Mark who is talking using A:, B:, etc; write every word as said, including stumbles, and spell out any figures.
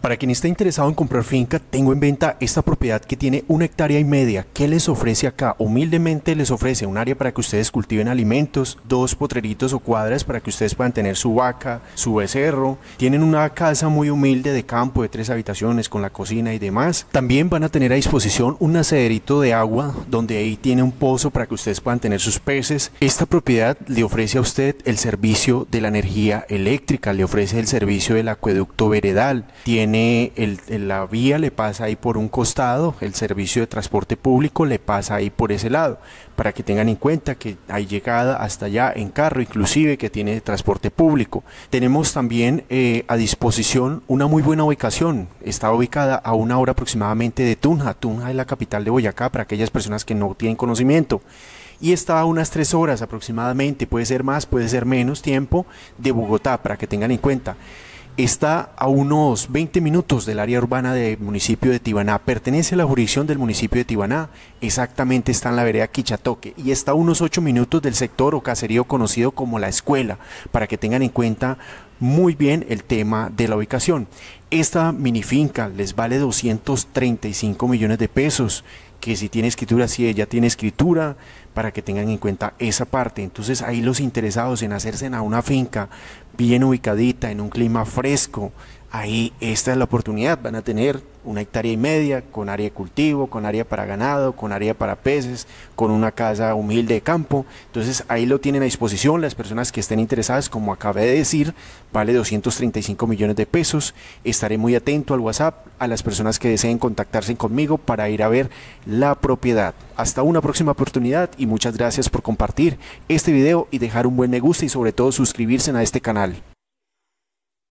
A: Para quien está interesado en comprar finca, tengo en venta esta propiedad que tiene una hectárea y media. ¿Qué les ofrece acá? Humildemente les ofrece un área para que ustedes cultiven alimentos, dos potreritos o cuadras para que ustedes puedan tener su vaca, su becerro. Tienen una casa muy humilde de campo de tres habitaciones con la cocina y demás. También van a tener a disposición un nacederito de agua donde ahí tiene un pozo para que ustedes puedan tener sus peces. Esta propiedad le ofrece a usted el servicio de la energía eléctrica, le ofrece el servicio del acueducto veredal, tiene El, la vía le pasa ahí por un costado, el servicio de transporte público le pasa ahí por ese lado, para que tengan en cuenta que hay llegada hasta allá en carro, inclusive que tiene transporte público. Tenemos también eh, a disposición una muy buena ubicación, está ubicada a una hora aproximadamente de Tunja. Tunja es la capital de Boyacá para aquellas personas que no tienen conocimiento. Y está a unas tres horas aproximadamente, puede ser más, puede ser menos tiempo, de Bogotá, para que tengan en cuenta. Está a unos veinte minutos del área urbana del municipio de Tibaná, pertenece a la jurisdicción del municipio de Tibaná, exactamente está en la vereda Quichatoque, y está a unos ocho minutos del sector o caserío conocido como La Escuela, para que tengan en cuenta muy bien el tema de la ubicación. Esta mini finca les vale doscientos treinta y cinco millones de pesos, que si tiene escritura, si ella tiene escritura, para que tengan en cuenta esa parte. Entonces ahí los interesados en hacerse a una finca bien ubicadita, en un clima fresco, ahí esta es la oportunidad. Van a tener una hectárea y media con área de cultivo, con área para ganado, con área para peces, con una casa humilde de campo. Entonces ahí lo tienen a disposición las personas que estén interesadas. Como acabé de decir, vale doscientos treinta y cinco millones de pesos. Estaré muy atento al WhatsApp a las personas que deseen contactarse conmigo para ir a ver la propiedad. Hasta una próxima oportunidad y muchas gracias por compartir este video y dejar un buen me gusta y sobre todo suscribirse a este canal.